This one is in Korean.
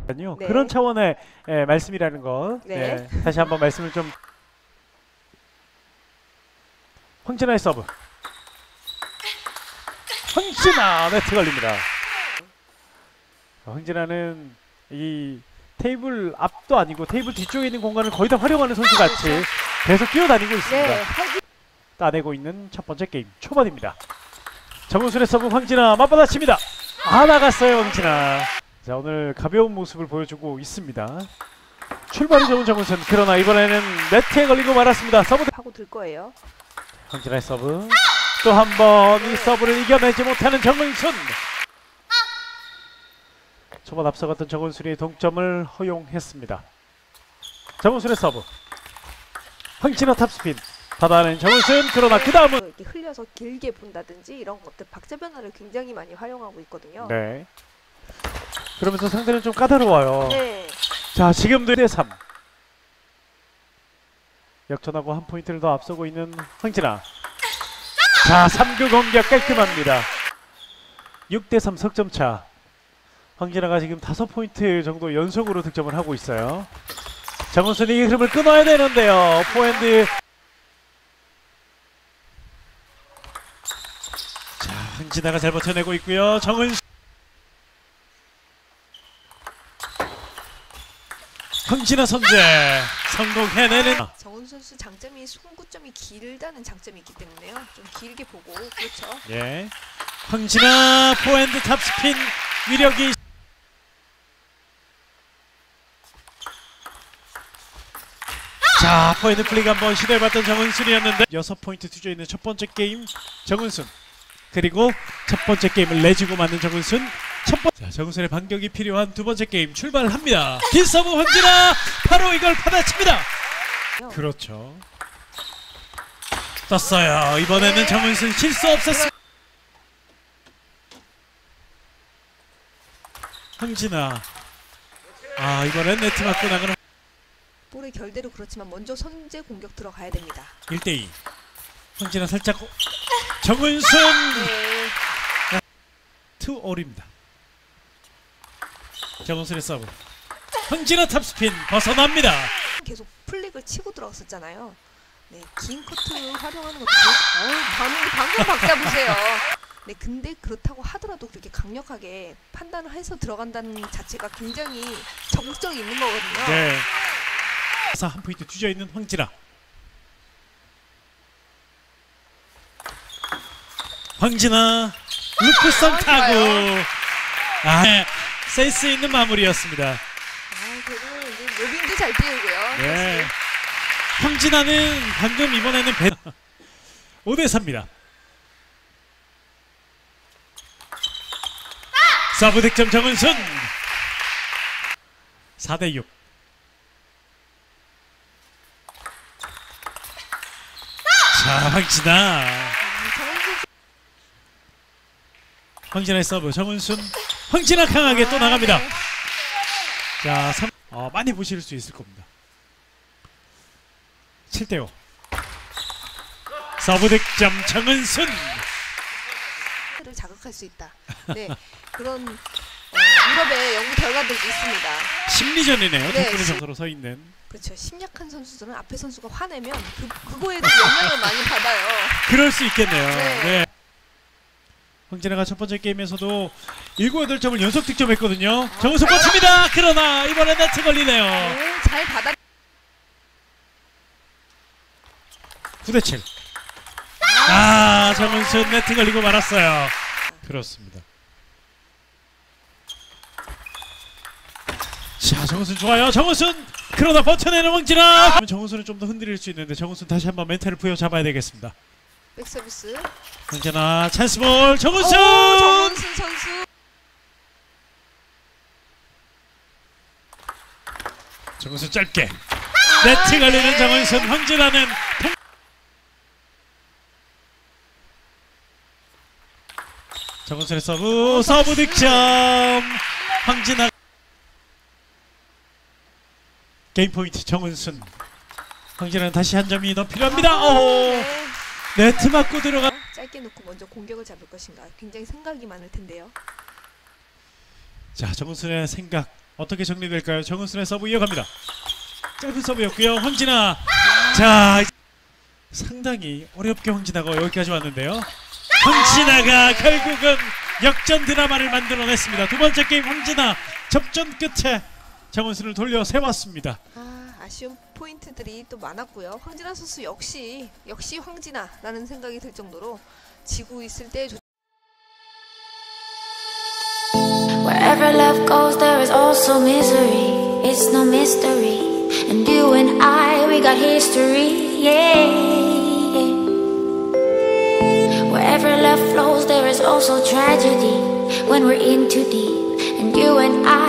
네. 그런 차원의 말씀이라는 거. 네. 네. 다시 한번 말씀을 좀. 황진아의 서브. 황진아 네트 걸립니다. 황진아는 이 테이블 앞도 아니고 테이블 뒤쪽에 있는 공간을 거의 다 활용하는 선수 같이 계속 뛰어다니고 있습니다. 네. 따내고 있는 첫 번째 게임 초반입니다. 정은순의 서브 황진아 맞받아칩니다. 나갔어요 황진아. 자, 오늘 가벼운 모습을 보여주고 있습니다. 출발이 좋은 정은순. 그러나 이번에는 네트에 걸리고 말았습니다. 서브 하고 들 거예요. 황진아의 서브. 또 한 번 이 서브를 이겨내지 못하는 정은순. 초반 앞서갔던 정은순이 동점을 허용했습니다. 정은순의 서브. 황진아 탑스핀. 받아낸 정은순. 그러나 그 다음은 이렇게 흘려서 길게 본다든지 이런 것들 박자 변화를 굉장히 많이 활용하고 있거든요. 네. 그러면서 상대는 좀 까다로워요. 네. 자, 지금도 1대3 역전하고 한 포인트를 더 앞서고 있는 황진아. 자, 3구 공격 깔끔합니다. 6대3 석점차. 황진아가 지금 5포인트 정도 연속으로 득점을 하고 있어요. 정은순이 이 흐름을 끊어야 되는데요. 포핸드. 자, 황진아가 잘 버텨내고 있고요. 정은순. 황진아 선제 성공해내는. 정은순 선수 장점이 송구점이 길다는 장점이 있기 때문에요. 좀 길게 보고 그렇죠. 예. 황진아 포핸드 탑스핀 위력이. 자, 포핸드 플릭 한번 시도해봤던 정은순이었는데 6포인트 뒤져 있는 첫 번째 게임 정은순. 그리고 첫 번째 게임을 내주고 맞는 정은순. 자, 정은순의 반격이 필요한 두 번째 게임 출발을 합니다. 긴 서브 황진아 바로 이걸 받아칩니다. 그렇죠. 떴어요. 이번에는 정은순 실수 없었습니다. 황진아. 이번엔 네트 맞고 나가는. 볼의 결대로 그렇지만 먼저 선제 공격 들어가야 됩니다. 1대2 황진아 살짝 정은순. 네. 투올입니다. 정은순의 서브. 황진아 탑스핀 벗어납니다. 계속 플릭을 치고 들어갔었잖아요. 네, 긴 커트 활용하는 것도 방금 박자 보세요. 네, 근데 그렇다고 하더라도 그렇게 강력하게 판단을 해서 들어간다는 자체가 굉장히 적극성이 있는 거거든요. 네. 한 포인트 뒤져 있는 황진아. 황진아 루프성 타구. 네. 센스 있는 마무리였습니다. 그리고 이제 로빙도 잘 띄우고요. 네. 황진아는 방금 이번에는 5대4입니다. 서브 득점 정은순. 4대6. 자, 황진아. 황진아의 서브 정은순. 황진아 강하게 또 나갑니다. 자, 많이 보실 수 있을 겁니다. 7대5. 서브 득점 정은순. 를 자극할 수 있다. 네, 그런 유럽의 연구 결과들도 있습니다. 심리전이네요. 네, 덕분에 정서로 서 있는. 그렇죠. 심약한 선수들은 앞에 선수가 화내면 그거에도 영향을 많이 받아요. 그럴 수 있겠네요. 네. 네. 황진아가 첫 번째 게임에서도 7, 8점을 연속 득점했거든요. 정은순 꽂힙니다. 그러나 이번에 네트 걸리네요. 네, 잘 받아. 9대7. 정은순 네트 걸리고 말았어요. 그렇습니다. 자, 정은순 좋아요. 정은순. 그러나 버텨내는 황진아. 정은순은 좀 더 흔들릴 수 있는데 정은순 다시 한번 멘탈을 부여잡아야 되겠습니다. 백서비스. 황진아 찬스볼. 정은순. 정은순 선수. 정은순 짧게. 네트 걸리는 네. 정은순. 황진아는 정은순의 서브. 서브 득점. 황진아. 게임 포인트 정은순. 황진아는 다시 한 점이 더 필요합니다. 네. 네트 맞고 들어가. 짧게 놓고 먼저 공격을 잡을 것인가 굉장히 생각이 많을 텐데요. 자, 정은순의 생각 어떻게 정리될까요? 정은순의 서브 이어갑니다. 짧은 서브였고요. 황진아. 자, 상당히 어렵게 황진아가 여기까지 왔는데요. 황진아가 결국은 역전 드라마를 만들어냈습니다. 두 번째 게임 황진아 접전 끝에 정은순을 돌려 세웠습니다. 아쉬운 포인트들이 또 많았고요. 황진아 선수 역시 황진아라는 생각이 들 정도로 지고 있을 때 Wherever love goes, there is also misery. It's no mystery. And you and I, we got history. Yeah. Wherever love flows, there is also tragedy. When we're in too deep. And you and I.